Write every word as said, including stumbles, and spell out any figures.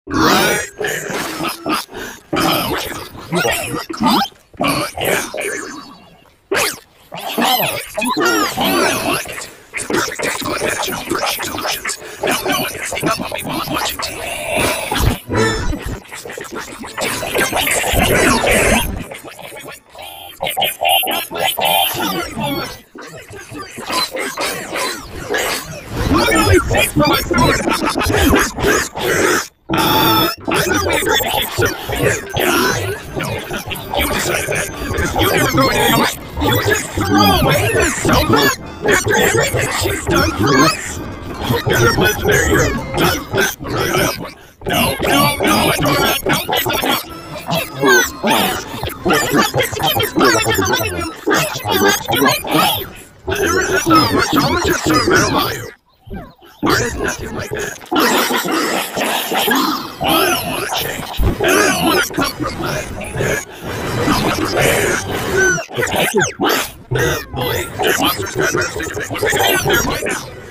Right there. Uh, what you look Uh, yeah. I like it. It's a perfect tactical advantage in home furnishing solutions. Now no one can sneak up on me while I'm watching T V. Look at all these seats for my sword! Uh, I thought we agreed to keep Sophia guy. No, you decided that, because you never throw anything away. You would just throw away this sofa after everything she's done for us. You're a legendary hero. Really, I have one. No, no, no, I don't have that. No, it's not enough. Never had so much, how much is sentimental value? Art is nothing like that. I don't want to change, and I don't want to compromise either. I want to prepare. Uh, boy, there's monsters got better stick to make. What's going on there right now?